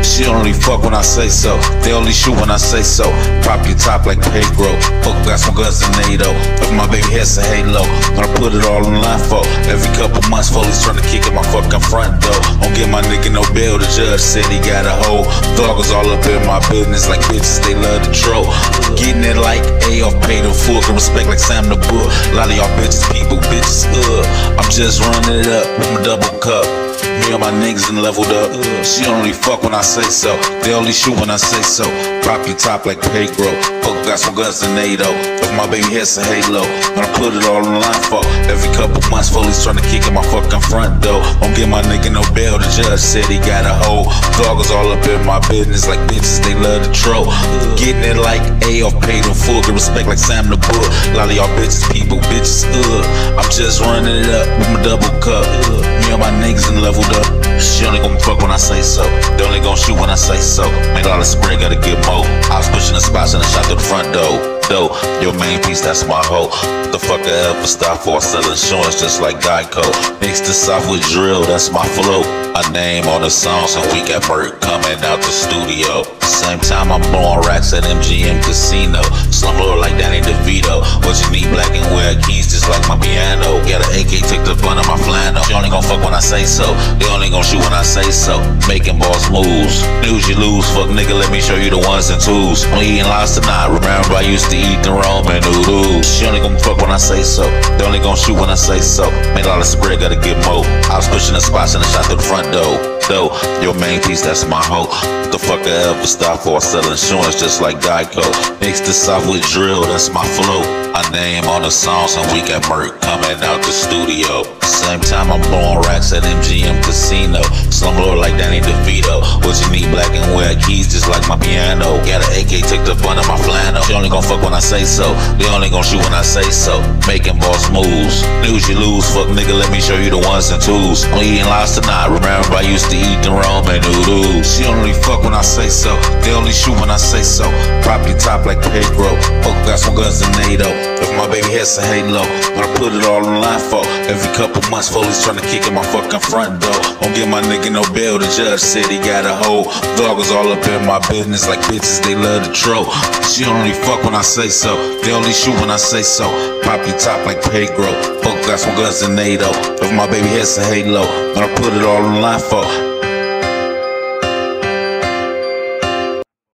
She only fuck when I say so. They only shoot when I say so. Pop your top like Pedro. Fuck, got some guns in NATO. If my baby head's a halo, gonna put it all on line for. Every couple months, Foley's trying to kick in my fucking front door. Don't give my nigga no bail. The judge said he got a hoe. Doggers all up in my business like bitches, they love to troll. Getting it like A off paid in full. Can respect like Sam the Bull. A lot of y'all bitches, people, bitches, I'm just running it up with my double cup. Me and my niggas done leveled up. She only fuck when I say so. They only shoot when I say so. Pop your top like Pedro. Fuck, got some guns in NATO. If my baby head's a halo, gonna put it all on line for. Every couple months, Foley's trying to kick in my fucking front door. Don't give my nigga no bail. The judge said he got a hoe. Doggers all up in my business like bitches, they love to troll. Getting it like A off paid in full. Get respect like Sam the Bull. A lot of y'all bitches, people, bitches, I'm just running it up with my double cup. Me and my niggas done leveled up. She only gon' fuck when I say so. They only gon' shoot when I say so. Made all the spray, gotta get more. I was pushing the spots and I shot through the front door. Your main piece, that's my hoe. What the fuck I ever stop for? I sell insurance just like Geico. Mix this off with drill, that's my flow. A name on the song, so we got Burt coming out the studio. Same time I'm blowing racks at MGM Casino. Slumlord like Danny DeVito. What you need, black and wear keys just like my piano. Got an AK, take the fun of my flannel. She only gon' fuck when I say so. They only gon' shoot when I say so. Making boss moves. News you lose, fuck nigga, let me show you the ones and twos. I'm eating lobster tonight. Remember I used to eat the Roman noodles. She only gon' fuck when I say so. They only gon' shoot when I say so. Made all the spread, gotta get more. I was pushing the spots and I shot through the front door. Your main piece, that's my hoe. What the fuck I ever stop for? I sell insurance just like Geico. Mix this off with drill, that's my flow. A name on the songs and we got Merc coming out the studio. Same time I'm blowing racks at MGM Casino. Slumlord like Danny DeVito. What you need, black and wear keys just like my piano. Got an AK, take the fun of my flannel. She only gon' fuck when I say so. They only gon' shoot when I say so. Making boss moves. News you lose, fuck nigga, let me show you the ones and twos. I'm eating lobster tonight. Remember I used to eat the Roman noodles. She only fuck when I say so. They only shoot when I say so. Pop your top like Pedro. Fuck, got some guns in NATO. If my baby head's a halo, gonna put it all on line for. Every couple months, Foley's trying to kick in my fucking front door. Don't give my nigga no bail. The judge said he got a hoe. Doggers all up in my business like bitches, they love to troll. She only fuck when I say so. They only shoot when I say so. Pop your top like Pedro. Fuck, got some guns in NATO. If my baby head's a halo, gonna put it all on line for.